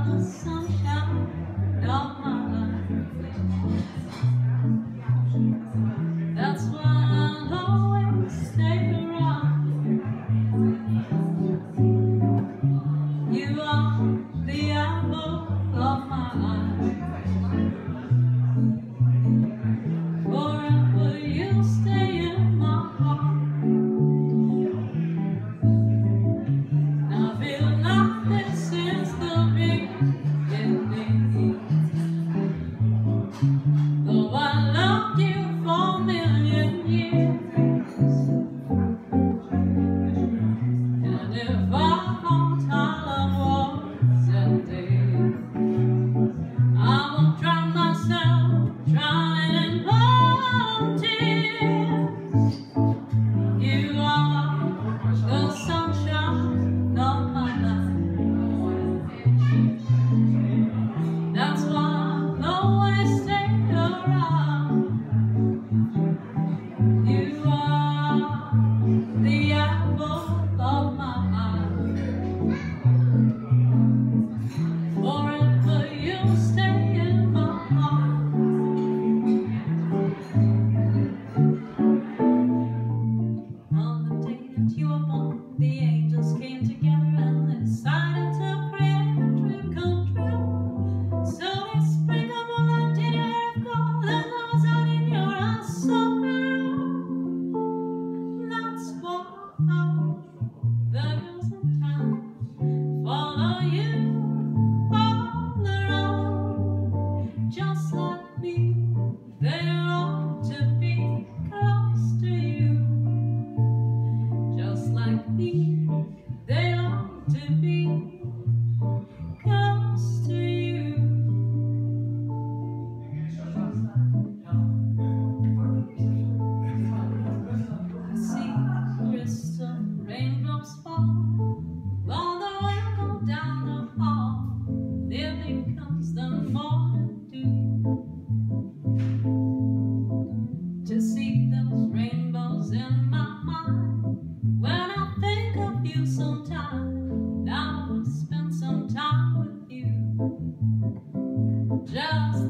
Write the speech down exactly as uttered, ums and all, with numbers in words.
the sunshine of my life. That's why I'll always stay around. You are the apple of my eye. Forever you'll stay in my heart. I feel like this is the beginning. Though I loved you for a million years, and if I thought our love was ending, I will drown myself, drowning in volunteers. You are the sunshine of my life. That's why I'll always stay around. You are the apple of my eye. Forever you'll stay in my heart. On the day that you were born, the angels came together and decided to create a dream come true. So they sprinkled moonlight in your hair of gold, and I was out in your eyes so blue. That's why the girls in town follow you all around. Just like me, they long to be close to you. Just like me, they long to be close to you. I see crystal raindrops fall while the wind goes down the hall. There becomes the morning dew. To see those rainbows in my mind, when I think of you sometime, I will spend some time with you. Just